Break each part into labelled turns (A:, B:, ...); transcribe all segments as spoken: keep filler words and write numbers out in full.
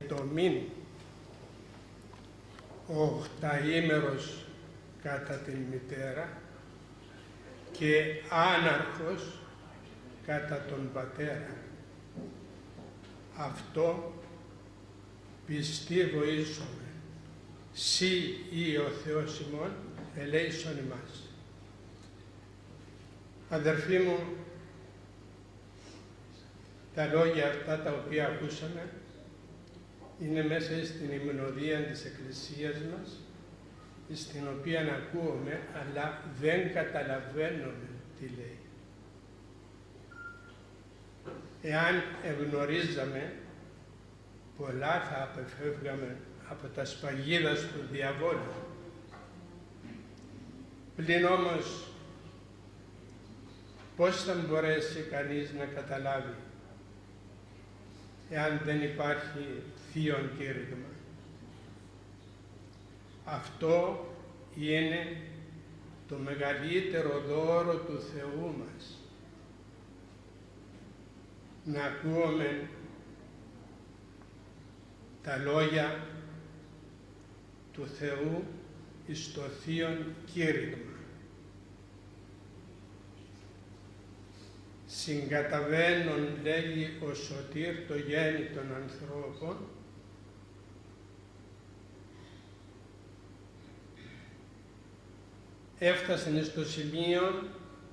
A: το μην ο οχταήμερος κατά την μητέρα και άναρχος κατά τον πατέρα. Αυτό πιστή βοήσομαι, σύ ή ο Θεός ημών ελέησον ημάς. Αδερφοί μου, τα λόγια αυτά τα οποία ακούσαμε είναι μέσα στην υμνοδία της Εκκλησίας μας, στην οποία ακούμε, αλλά δεν καταλαβαίνουμε τι λέει. Εάν εγνωρίζαμε, πολλά θα απεφεύγαμε από τα σπαγίδας του διαβόλου. Πλην όμως, πώς θα μπορέσει κανείς να καταλάβει εάν δεν υπάρχει θείον κήρυγμα? Αυτό είναι το μεγαλύτερο δώρο του Θεού μας. Να ακούμε τα λόγια του Θεού εις το θείον κήρυγμα. Συγκαταβαίνον, λέγει ο Σωτήρ, το γέννη των ανθρώπων, έφτασαν στο σημείο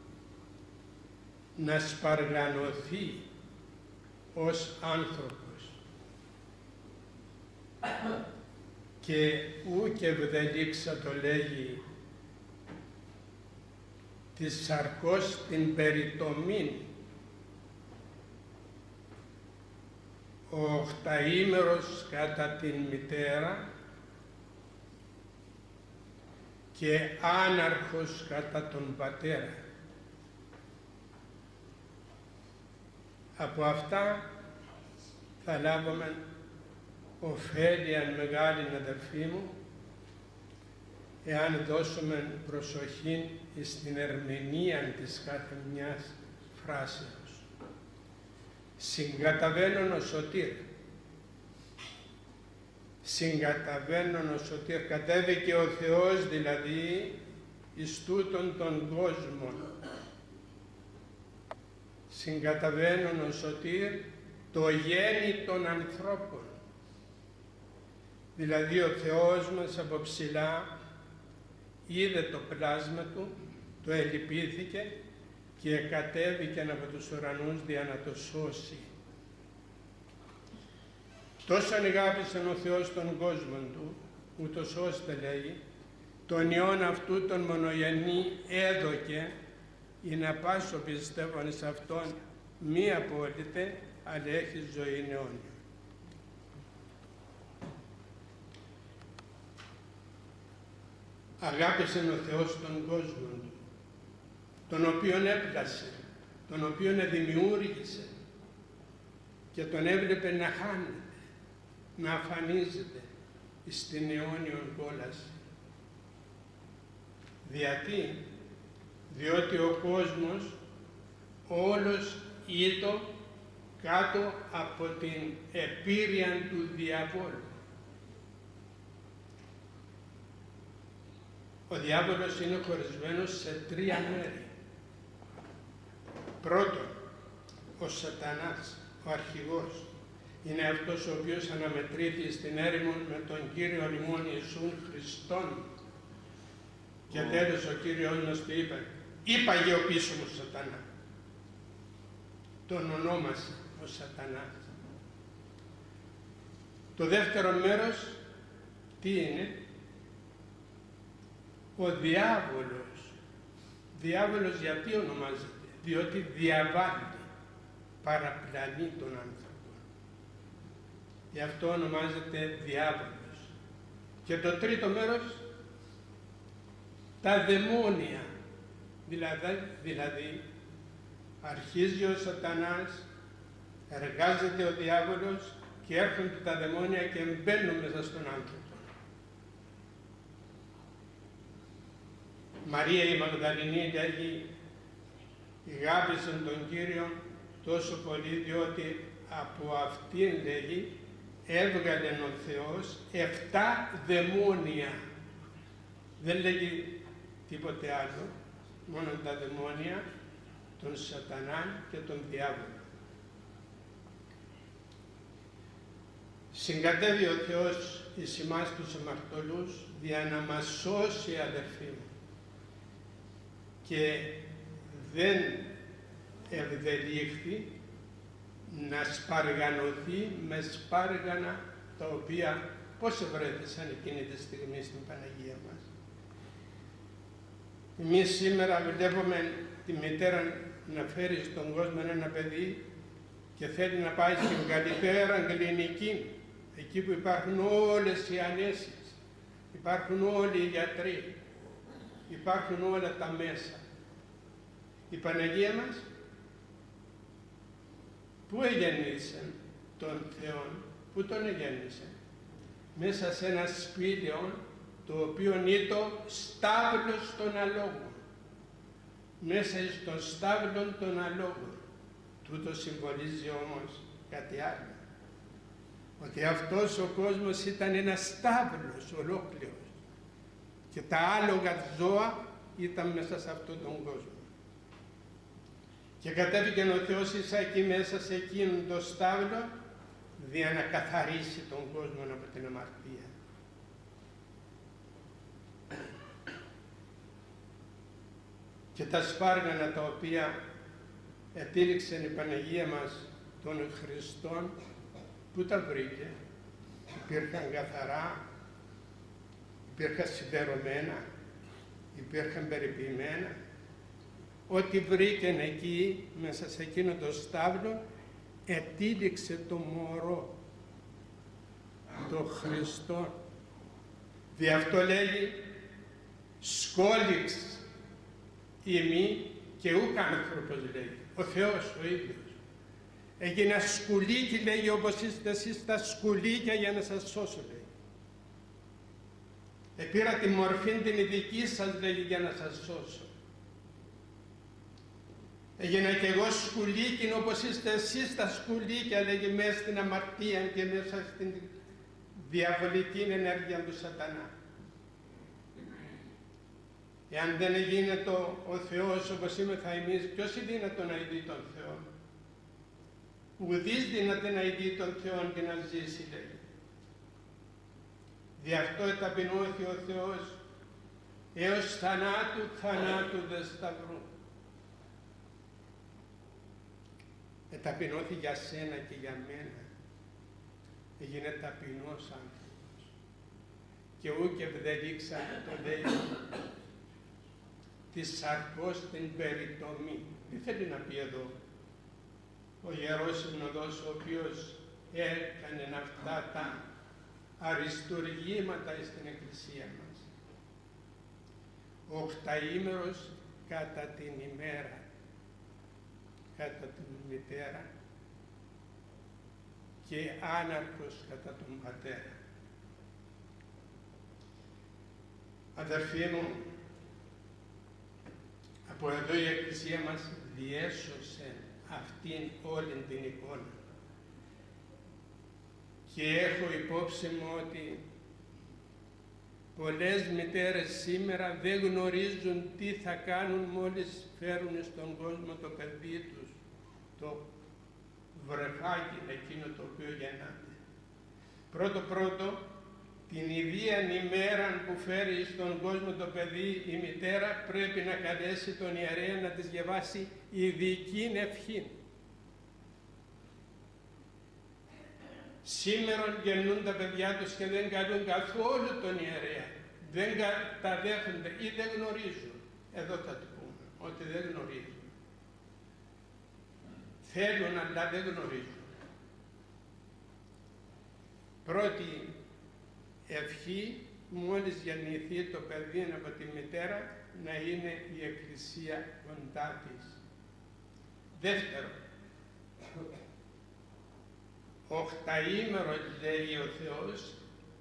A: να σπαργανωθεί ως άνθρωπος και ούκ ευδελίξα, το λέγει, της σαρκός την περιτομήν, ο οχταήμερος κατά την μητέρα και άναρχος κατά τον πατέρα. Από αυτά θα λάβουμε ωφέλη αν μεγάλη, αδερφοί μου, εάν δώσουμε προσοχή στην ερμηνεία της κάθε μιας φράσεως. Συγκαταβαίνον ο Σωτήρ. Συγκαταβαίνον ο Σωτήρ. Κατέβηκε ο Θεός δηλαδή εις τούτον τον κόσμο. Συγκαταβαίνον ο Σωτήρ το γέννη των ανθρώπων. Δηλαδή ο Θεός μας από ψηλά είδε το πλάσμα Του, το ελυπήθηκε και κατέβηκε από τους ουρανούς για να το σώσει. Τόσο αγάπησε ο Θεός τον κόσμο Του, ούτως ώστε, λέει, τον Υιόν αυτού τον μονογενή έδωκε, ή να πάσω πιστεύων σε Αυτόν μη απόλυτε, αλλά έχει ζωή αιώνια. Αγάπησε ο Θεός τον κόσμο Του, τον οποίον έπλασε, τον οποίον δημιούργησε και τον έβλεπε να χάνεται, να αφανίζεται στην αιώνιον κόλαση. Γιατί, διότι ο κόσμος όλος ήτο κάτω από την επίρρεια του διαβόλου. Ο διάβολος είναι χωρισμένος σε τρία μέρη. Πρώτον, ο Σατανάς, ο αρχηγός, είναι αυτός ο οποίος αναμετρήθη στην έρημο με τον Κύριο ημών Ιησούν Χριστόν. Και τέλος ο Κύριος μας του είπε, είπαγε ο πίσω μου Σατανά. Τον ονόμασε ο Σατανάς. Το δεύτερο μέρος, τι είναι? Ο διάβολος. Διάβολος γιατί ονομάζεται? Διότι διαβάλλει, παραπλανεί τον άνθρωπο. Γι' αυτό ονομάζεται διάβολος. Και το τρίτο μέρος, τα δαιμόνια. Δηλαδή, δηλαδή αρχίζει ο Σατανάς, εργάζεται ο διάβολος και έρχονται τα δαιμόνια και μπαίνουν μέσα στον άνθρωπο. Μαρία η Μαγδαληνή λέγει, αγάπησε τον Κύριο τόσο πολύ διότι από αυτήν, λέγει, έβγαλε ο Θεός εφτά δαιμόνια. Δεν λέγει τίποτε άλλο, μόνο τα δαιμόνια, τον Σατανά και τον Διάβολο. Συγκατέβη ο Θεός εις εμάς τους αμαρτωλούς για να μας σώσει, αδερφοί μου, και δεν ευδελίχθη να σπαργανωθεί με σπάργανα τα οποία πώς ευρέθησαν εκείνη τη στιγμή στην Παναγία μας. Εμείς σήμερα βλέπουμε τη μητέρα να φέρει στον κόσμο ένα παιδί και θέλει να πάει στην καλύτερα κλινική, εκεί που υπάρχουν όλες οι ανέσεις, υπάρχουν όλοι οι γιατροί, υπάρχουν όλα τα μέσα. Η Παναγία μας πού εγέννησε τον Θεό, πού τον εγέννησε? Μέσα σε ένα σπήλαιο το οποίο είναι το στάβλος των αλόγων. Μέσα στον στάβλο των αλόγων. Τούτο συμβολίζει όμως κάτι άλλο. Ότι αυτός ο κόσμος ήταν ένα στάβλος ολόκληρος και τα άλογα ζώα ήταν μέσα σε αυτόν τον κόσμο. Και κατέβηκε ο Θεός ίσα εκεί μέσα σε εκείνον το στάβλο για να καθαρίσει τον κόσμο από την αμαρτία. Και τα σπάργανα τα οποία επήλυξε η Παναγία μας των Χριστών, πού τα βρήκε? Υπήρχαν καθαρά, υπήρχαν σιδερωμένα, υπήρχαν περιποιημένα. Ό,τι βρήκαν εκεί, μέσα σε εκείνο το στάβλο, ετήληξε το μωρό, το Χριστό. Δι' αυτό λέγει σκόλιξ ημί και ούκ άνθρωπος, λέει, ο Θεός ο ίδιος. Έγινα σκουλίκι, λέγει, όπως είστε εσείς τα σκουλίκια για να σας σώσω, λέει. Επήρα τη μορφή την ειδική σας, λέγει, για να σας σώσω. Έγινα κι εγώ σκουλίκι όπως είστε εσείς τα σκουλίκια, λέγει, μέσα στην αμαρτία και μέσα στην διαβολική ενέργεια του Σατανά. Εάν δεν γίνεται ο Θεός όπως είμεθα εμείς, ποιος είναι δυνατόν να ειδεί τον Θεό? Ουδής δυνατόν να ειδεί τον Θεό και να ζήσει, λέει. Δι' αυτό εταπεινώθη ο Θεός έως θανάτου, θανάτου δε σταυρού. Εταπεινώθη για σένα και για μένα. Έγινε ταπεινός άνθρωπος. Και ούκ ευδελίξαν το λέει τη σαρκός την περιτομή. Τι θέλει να πει εδώ ο Ιερός Συνοδός, ο οποίος έκανε αυτά τα αριστουργήματα στην Εκκλησία μας? Οχταήμερος κατά την ημέρα, κατά την μητέρα, και άναρχος κατά τον πατέρα. Αδερφοί μου, από εδώ η Εκκλησία μας διέσωσε αυτήν όλη την εικόνα. Και έχω υπόψη μου ότι πολλές μητέρες σήμερα δεν γνωρίζουν τι θα κάνουν μόλις φέρουν στον κόσμο το παιδί τους, το βρεφάκι εκείνο το οποίο γεννάται. Πρώτο πρώτο, την ιδία ημέρα που φέρει στον κόσμο το παιδί η μητέρα πρέπει να καλέσει τον ιερέα να της διαβάσει ειδική ευχή. Σήμερα γεννούν τα παιδιά τους και δεν καλούν καθόλου τον ιερέα. Δεν τα δέχονται ή δεν γνωρίζουν. Εδώ θα του πούμε ότι δεν γνωρίζουν. Θέλουν αλλά δεν γνωρίζουν. Πρώτη ευχή, μόλις γεννηθεί το παιδί από τη μητέρα, να είναι η Εκκλησία κοντά της. Δεύτερο, οχταήμερο, λέει ο Θεός,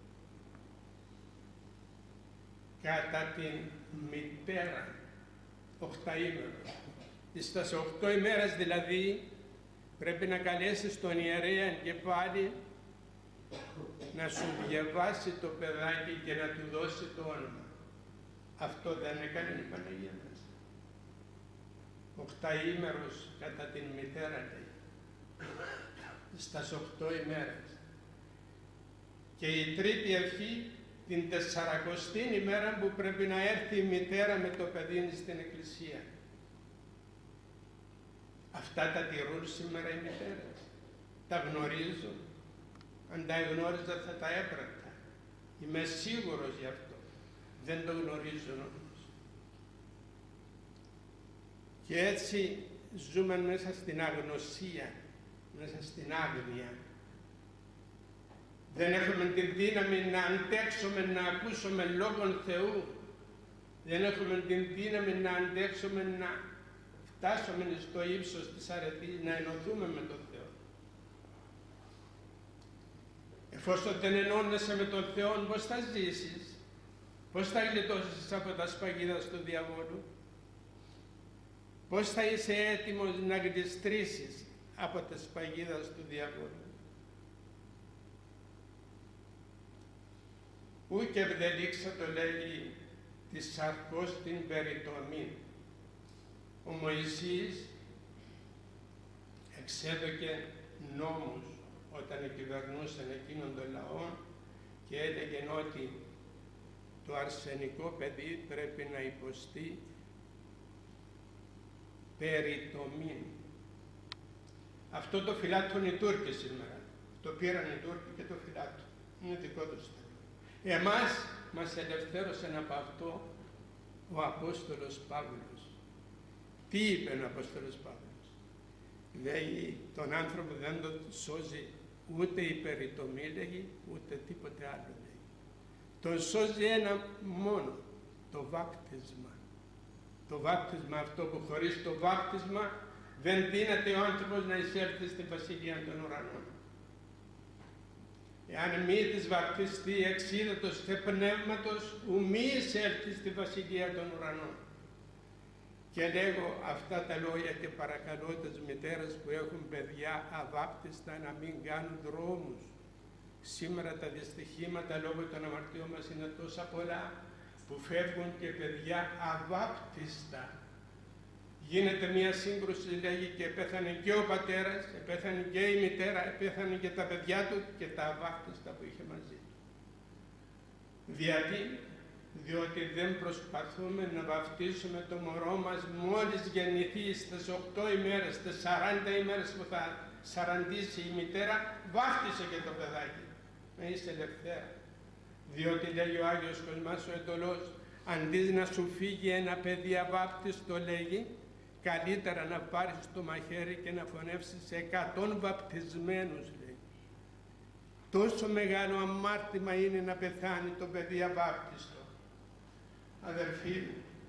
A: κατά την μητέρα. Οχταήμερο. Στις οχτώ ημέρες δηλαδή πρέπει να καλέσεις τον ιερέα και πάλι να σου διαβάσει το παιδάκι και να του δώσει το όνομα. Αυτό δεν έκανε η Παναγία μας. Οκταήμερος κατά την μητέρα, λέει, στας οκτώ ημέρες. Και η τρίτη ευχή την τεσσαρακοστή ημέρα που πρέπει να έρθει η μητέρα με το παιδί στην εκκλησία. Αυτά τα τηρούν σήμερα οι μητέρες. Τα γνωρίζουν. Αν τα γνώριζα θα τα έπρεπτα. Είμαι σίγουρος γι' αυτό. Δεν το γνωρίζουν όμως. Και έτσι ζούμε μέσα στην αγνωσία, μέσα στην άγνοια. Δεν έχουμε την δύναμη να αντέξουμε, να ακούσουμε λόγον Θεού. Δεν έχουμε την δύναμη να αντέξουμε, να φτάσουμε στο ύψος της αρετής, να ενωθούμε με τον Θεό. Εφόσον δεν ενώνεσαι με τον Θεό, πώς θα ζήσεις, πώς θα γλιτώσεις από τα σπαγίδα του διαβόλου, πώς θα είσαι έτοιμος να γλιστρήσεις από τα σπαγίδα του διαβόλου. Ούκ ευδελίξα το λέγει της σαρκός την περιτομή. Ο Μωυσής εξέδωκε νόμους όταν κυβερνούσαν εκείνον τον λαό και έλεγε ότι το αρσενικό παιδί πρέπει να υποστεί περιτομή. Αυτό το φυλάττουν οι Τούρκοι σήμερα. Το πήραν οι Τούρκοι και το φυλάττουν. Είναι δικό τους θέμα. Εμάς μας ελευθέρωσε από αυτό ο Απόστολος Παύλος. Τι είπε ο Απόστολος Παύλος? Λέει, τον άνθρωπο δεν τον σώζει ούτε η περιτομή, λέγει, ούτε τίποτε άλλο, λέει. Τον σώζει ένα μόνο, το βάπτισμα. Το βάπτισμα αυτό που χωρίς το βάπτισμα δεν δύναται ο άνθρωπος να εισέλθει στη Βασιλεία των Ουρανών. Εάν μη της βαπτιστεί εξίδωτος και πνεύματος, ου μη εισέλθει στη Βασιλεία των Ουρανών. Και λέγω αυτά τα λόγια και παρακαλώ τις μητέρες που έχουν παιδιά αβάπτιστα να μην κάνουν δρόμους. Σήμερα τα δυστυχήματα λόγω των αμαρτιών μας είναι τόσα πολλά που φεύγουν και παιδιά αβάπτιστα. Γίνεται μια σύγκρουση, λέγει, και πέθανε και ο πατέρας, πέθανε και η μητέρα, πέθανε και τα παιδιά του και τα αβάπτιστα που είχε μαζί του. Γιατί, διότι δεν προσπαθούμε να βαφτίσουμε το μωρό μας μόλις γεννηθεί στις οκτώ ημέρες, στις σαράντα ημέρες που θα σαραντήσει η μητέρα, βάφτισε και το παιδάκι. Να είσαι ελευθέρα. Διότι λέγει ο Άγιος Κοσμάς ο Εντολός, αντί να σου φύγει ένα παιδί αβάπτιστο, λέγει, καλύτερα να πάρεις το μαχαίρι και να φωνεύσεις εκατόν βαπτισμένους, λέει. Τόσο μεγάλο αμάρτημα είναι να πεθάνει το παιδί αβάπτιστο. Αδερφοί,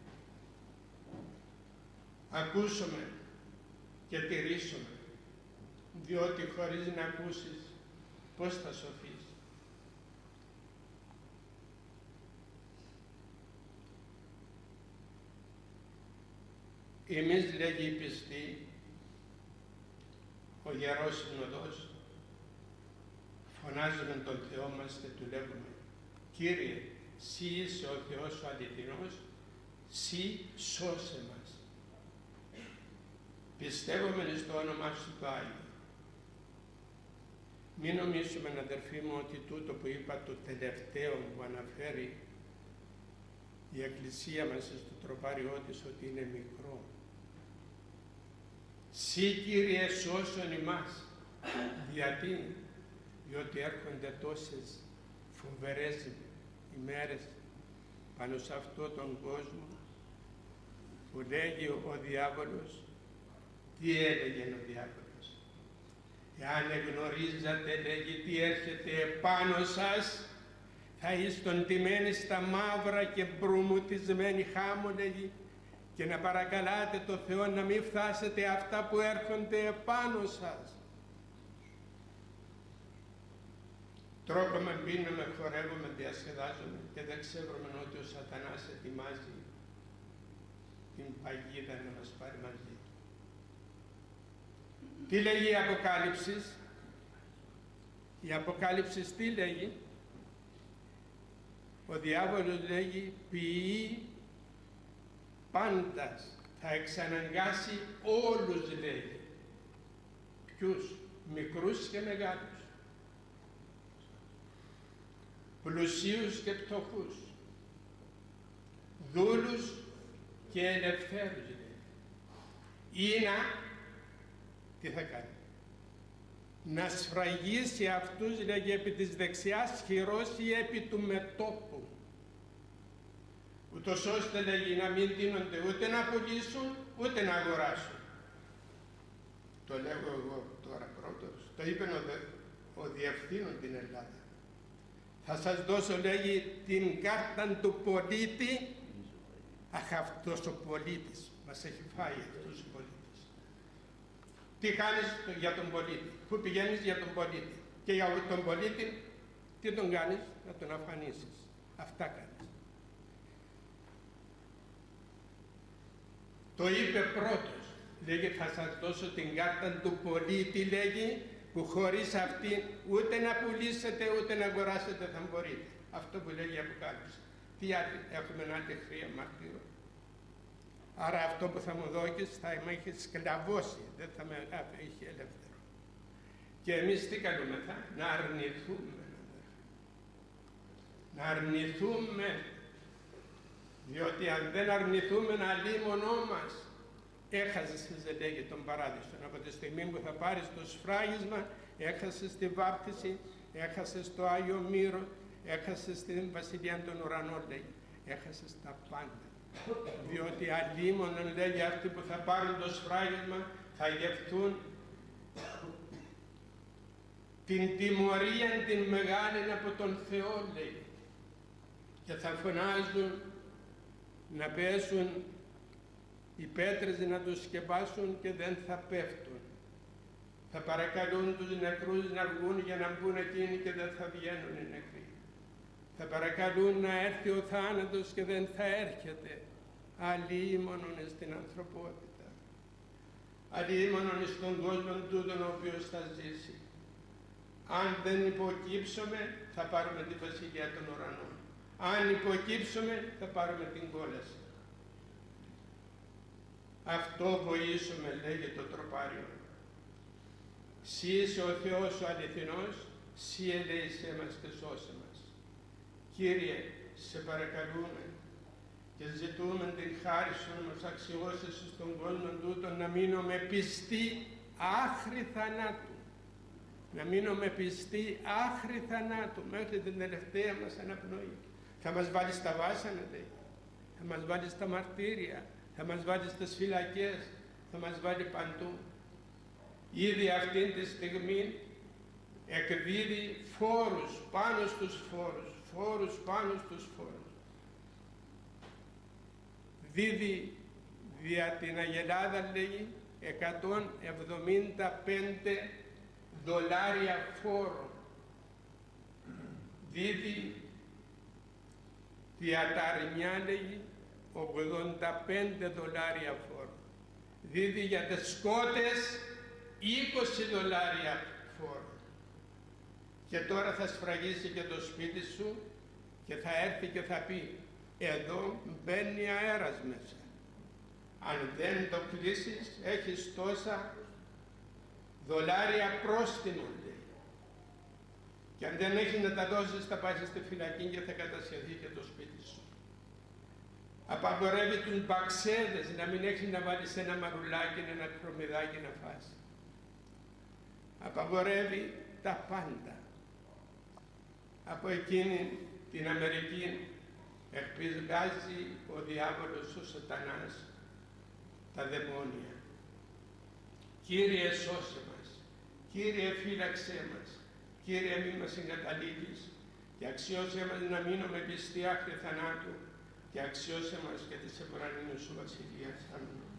A: ακούσουμε και τηρήσουμε, διότι χωρίς να ακούσεις πώς θα σωθείς? Εμείς, λέγει οι πιστοί, ο Ιερός Συνοδός, φωνάζουμε τον Θεό μας και του λέγουμε, Κύριε, Συ είσαι ο Θεός ο αληθινός, Συ σώσε μας. Πιστεύουμε στο όνομά Σου το Άγιο. Μην νομίζουμε, αδερφοί μου, ότι τούτο που είπα το τελευταίο που αναφέρει η Εκκλησία μας στο τροπάριό της ότι είναι μικρό. Συ, Κύριε, σώσον ημάς. Γιατί? Διότι έρχονται τόσες φοβερές ημέρες πάνω σε αυτόν τον κόσμο που λέγει ο διάβολος. Τι έλεγε ο διάβολος? Εάν γνωρίζατε, λέγει, τι έρχεται επάνω σας, θα είστε ντυμένοι στα μαύρα και μπρουμουτισμένοι χάμω, λέγει, και να παρακαλάτε το Θεό να μην φτάσετε αυτά που έρχονται επάνω σας. Τρώγαμε, πίνουμε, χορεύουμε, διασκεδάζουμε και δεν ξέρουμε ότι ο σατανάς ετοιμάζει την παγίδα να μας πάρει μαζί του. Τι λέγει η Αποκάλυψης? Η Αποκάλυψη τι λέγει? Ο διάβολος λέγει ποιεί πάντας, θα εξαναγκάσει όλους λέγει. Ποιους? Μικρούς και μεγάλους, πλουσίους και πτωχούς, δούλους και ελευθέρους λέει. Ή να, τι θα κάνει? Να σφραγίσει αυτούς λέγει επί της δεξιάς χειρός ή επί του μετώπου, ούτως ώστε λέγει να μην δίνονται ούτε να πουλήσουν ούτε να αγοράσουν. Το λέγω εγώ τώρα πρώτος, το είπε ο, δε, ο διευθύνων την Ελλάδα. Θα σας δώσω λέγει την κάρτα του πολίτη. Αχ, αυτός ο πολίτης μας έχει φάει, αυτός ο πολίτης. Τι κάνεις για τον πολίτη? Πού πηγαίνεις για τον πολίτη? Και για τον πολίτη τι τον κάνεις? Να τον αφανίσεις. Αυτά κάνεις. Το είπε πρώτος. Λέγει θα σας δώσω την κάρτα του πολίτη λέγει, που χωρίς αυτή ούτε να πουλήσετε ούτε να αγοράσετε θα μπορείτε. Αυτό που λέγει η Αποκάλυψη. Τι άλλο, έχουμε ένα άλλη χρία μάρτυρο. Άρα αυτό που θα μου δώκεις θα με έχει σκλαβώσει, δεν θα με έχει ελεύθερο. Και εμείς τι καλούμεθα? Να αρνηθούμε. Να αρνηθούμε. Διότι αν δεν αρνηθούμε να αλίμονό μας, έχασες, λέγει, τον παράδεισο. Από τη στιγμή που θα πάρεις το σφράγισμα, έχασες τη βάπτιση, έχασες το Άγιο Μύρο, έχασες την Βασιλεία των Ουρανών, λέγει. Έχασες τα πάντα. Διότι αλίμονον, λέγει, αυτοί που θα πάρουν το σφράγισμα θα γευθούν την τιμωρία την μεγάλη από τον Θεό, λέει. Και θα φωνάζουν να πέσουν οι πέτρες να τους σκεπάσουν και δεν θα πέφτουν. Θα παρακαλούν τους νεκρούς να βγουν για να μπουν εκείνοι και δεν θα βγαίνουν οι νεκροί. Θα παρακαλούν να έρθει ο θάνατος και δεν θα έρχεται. Αλλήμωνον στην ανθρωπότητα. Αλλήμωνον στον κόσμο τούτον ο οποίος θα ζήσει. Αν δεν υποκύψουμε θα πάρουμε τη Βασιλεία των Ουρανών. Αν υποκύψουμε θα πάρουμε την κόλαση. Αυτό βοήσουμε, λέγει το τροπάριο. Συ είσαι ο Θεός ο αληθινός, συ ελέησέ μας και σώσε μας. Κύριε, σε παρακαλούμε και ζητούμε την χάρη σου να μας αξιώσεις στον κόσμο τούτο, να μείνουμε πιστοί άχρη θανάτου. Να μείνουμε πιστοί άχρη θανάτου, μέχρι την τελευταία μας αναπνοή. Θα μας βάλει στα βάσανα, λέει. Θα μας βάλει στα μαρτύρια. Θα μας βάλει στις φυλακές, θα μας βάλει παντού. Ήδη αυτή τη στιγμή εκδίδει φόρους πάνω στους φόρους, φόρους πάνω στους φόρους. Δίδει δια την Αγελάδα, λέει, εκατόν εβδομήντα πέντε δολάρια φόρο. Δίδει δια τα αρνιά, λέει, ογδόντα πέντε δολάρια φόρο. Δίδει για τις σκότες είκοσι δολάρια φόρο. Και τώρα θα σφραγίσει και το σπίτι σου και θα έρθει και θα πει εδώ μπαίνει αέρας μέσα. Αν δεν το κλείσεις έχεις τόσα δολάρια πρόστιμο, λέει. Και αν δεν έχεις να τα δώσεις θα πάσεις στη φυλακή και θα κατασχεθεί και το σπίτι σου. Απαγορεύει τους μπαξέδες να μην έχεις να βάλεις ένα μαρουλάκι, ένα κρομιδάκι να φας. Απαγορεύει τα πάντα. Από εκείνη την Αμερική εκπηγάζει ο διάβολος, ο σατανάς, τα δαιμόνια. Κύριε σώσε μας, Κύριε φύλαξέ μας, Κύριε μη μας εγκαταλείπεις και αξιώσέ μας να μείνουμε πιστοί άχρη θανάτου και αξιώσε μας και της ουρανινής σου βασιλείας. Αμήν.